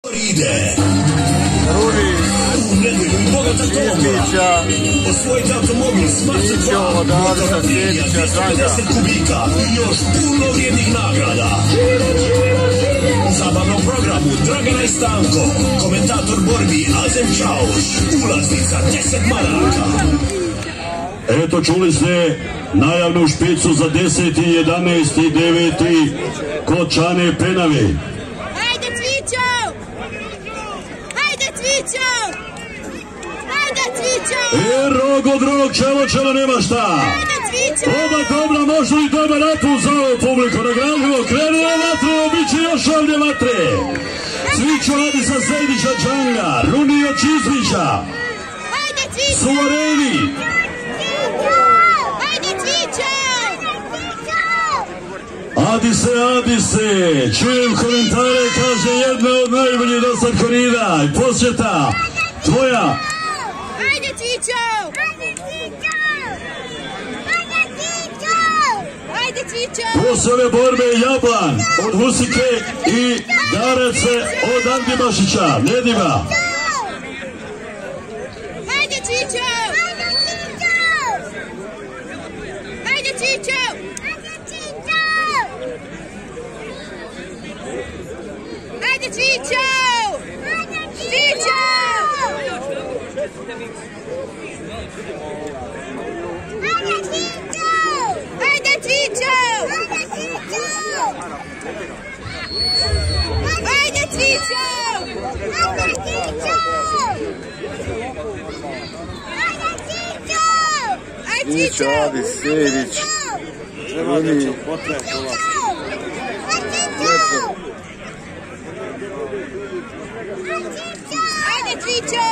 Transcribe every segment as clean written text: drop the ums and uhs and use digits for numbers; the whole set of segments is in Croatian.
Ide. Cizmića, Osvojite automobil Smart Cićo od Adisa Sjedića, Žanga. 50 kubika i još puno vrijednih nagrada. U zabavnom programu Dragana i Stanko, komentator borbi Azem Čauš, ulaznica 10 maraka. Eto, čuli ste najavnu špicu za 10. 11. i 9. kod Čane Penave. Hajde Cvićo! Hajde Cvićo! Hajde Cvićo! Rog od rog, čelo, nema šta. Hajde Cvićo! Oba dobra, možda i dobar vatru za ovu publiku. Nagrađujemo, krenuo vatru, bit će još ovdje vatre. Cvićo Adisa Sjedića, Žanga, Runio Cizmića, Hajde Cvićo! Suvereni. Hajde Cvićo! Adise, čujem komentare, kaže jedna od najboljih do sad korida i posjeta tvoja. Hajde Cvićo! Hajde Cvićo! Posle borbe Jablan od Husike i Garace od Andibašića, Nediva. Hajde Cvićo! Hajde Cvićo! Hajde Cvićo! Cvićo! Hajde Cvićo! Hajde Cvićo! Cićo, Adis Sjedić, Runi. Hajde Cvićo!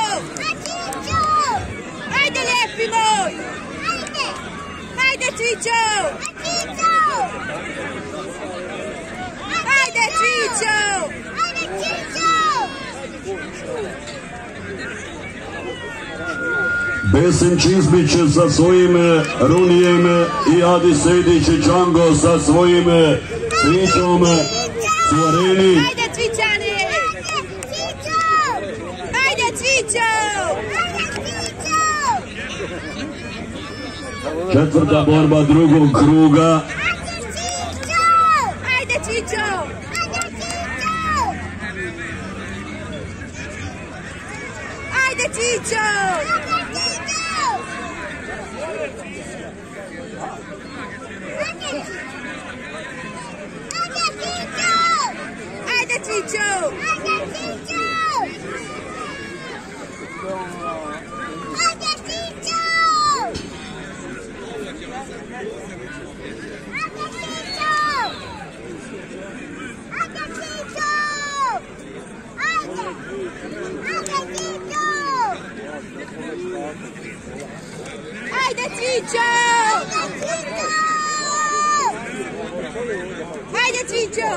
Hajde lijepi moj! Hajde Cvićo! Hajde Cvićo! Besim Cizmić sa svojim Runijem i Adis Sjedić i Džango sa svojim Cvićom, Suvereni. Hajde Cvićane! Hajde Cvićo! Četvrta borba drugog kruga. Hajde Cvićo! Hajde Cvićo! Hajde Cvićo! Hajde Cvićo! Hajde Cvićo!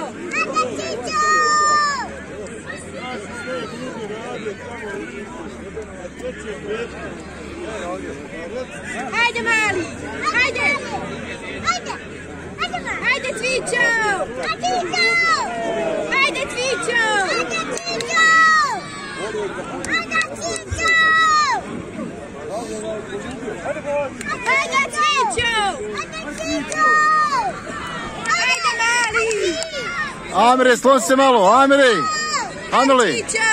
Hajde mali! Hajde! Hajde Cvićo! Hajde Cvićo! Hajde Cvićo! Hajde mali! Amire, slon se malo, Amire! Amili! Cvićo!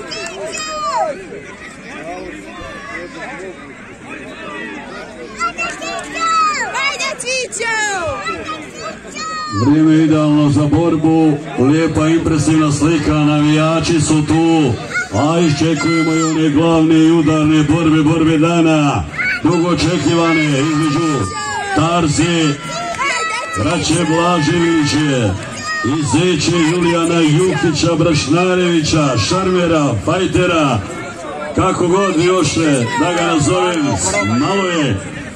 Hajde Cvićo! Vrijeme je idealno za borbu, lijepa impresivna slika, navijači su tu, a iščekujemo i one glavne i udarne borbe dana, dugo očekivane između Tarzi, braće Blaževiće i zeće Julijana Jukića, Brašnarevića, šarmera, fajtera, kako god još da ga nazovem, malo je,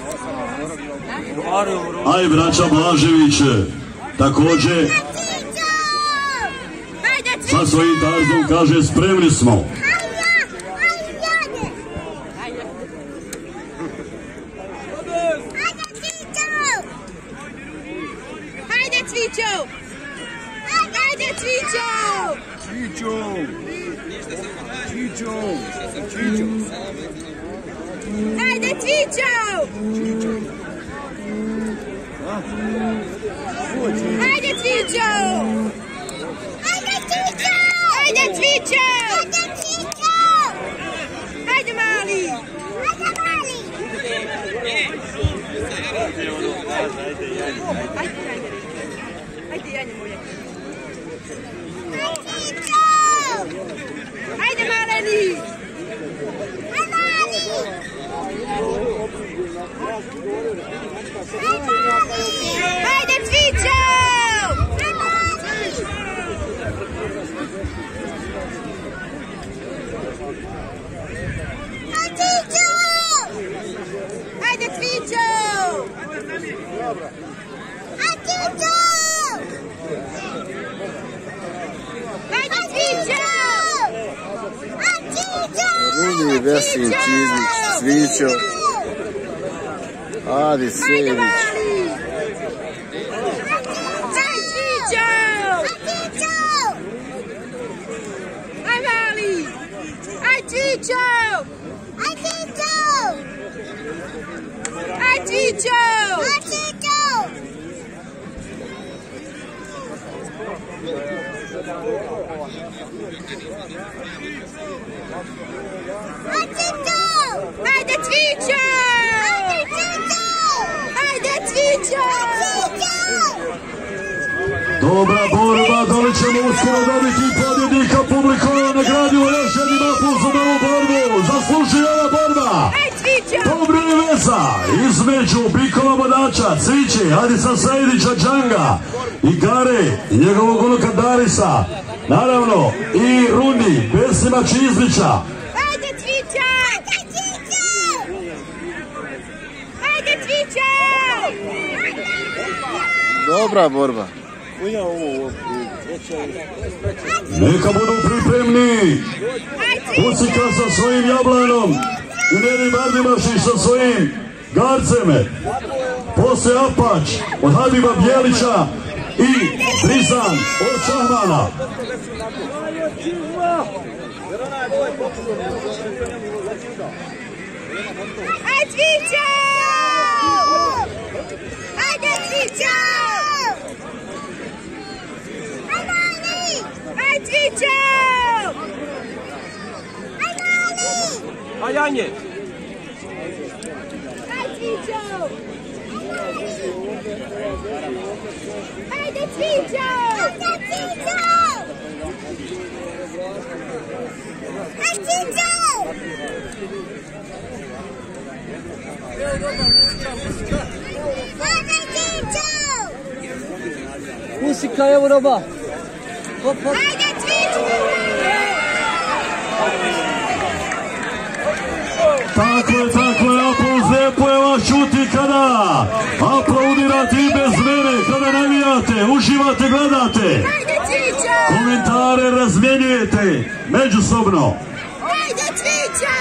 a i braća Blažević također sa svojim Tarzom kaže spremni smo. Hajde Cvićo! Hajde Cvićo! Cvićo! Ajde, Cvićo! Ajde, Cvićo! Ajde, Cvićo! Ajde, mali! Ajde, Janja moja! Ajde, maleni! Ajde, Cvićo! Ajde, Cvićo! Ajde, Cvićo! Rudi, Vesin, Čizmić, Cvićo, Adi, Sević. Aj, Cvićo! Aj, mali! Aj, Cvićo! Aj, Cvićo! Ajde, Cvićo! Ajde, Cvićo! Dobra borba, da li ćemo uskoro dobiti pobjednika, publiku nagradimo još jednim aplausom za ovu borbu, zaslužuje ova borba. Aj, Cvićo! Pobroj veza između Bikova Bodača, Cviće, Adisa Sajdića, Džanga i Gare i njegovog unuka Darisa, naravno i Runi, Besima Čizmića. Ajde, Cvićo! Ajde, Cvićo! Dobra borba. Neka budu pripremni. Pusika sa svojim Jablanom i Neri Bardimašić sa svojim Garcem. Poslije Apać od Habiba Bjelića i Brizan od Šahmana. Aj, Cvićo! Ajde, Cvićo! Aj, Cvićo! A Janje! Aj, Cvićo! Ajde, Cvićo! Aj, Cvićo! Musika, evo roba! Hop, hop! Ajde, Cvićo! Tako je, aplauz, lijepo je vas čuti kada aplaudirate i bez mene, kada navijate, uživate, gledate. Ajde, Cvićo! Komentare razmjenjujete međusobno. Ajde, Cvićo!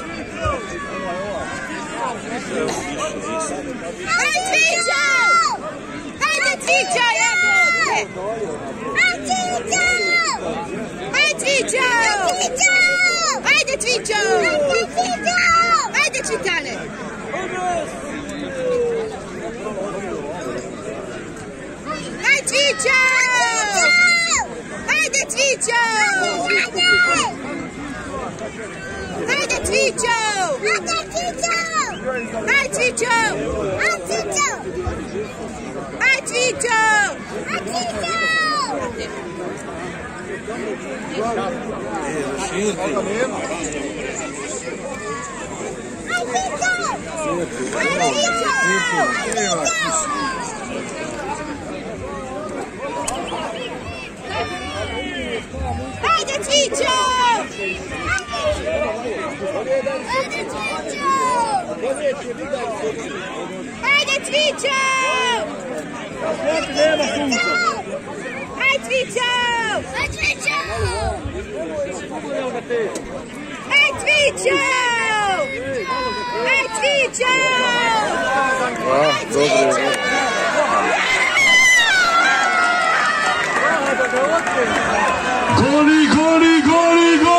Aj, Cvićo! Ajde, Cvićo, jebote! Aj, Cvićo! Ajde, Cvićo! Ajde, Cvitane! Aj, Cvićo! Ajde, Cvićo! Ajde, Cvićo! Aj, Cvićo! Aj, Cvićo! Ajde, Cvićo! Ajde, Cvićo! Aj, Cvićo! Aj, Cvićo! Aj, Cvićo! Aj, Cvićo! Aj, Cvićo! Goli, goli, goli, goli!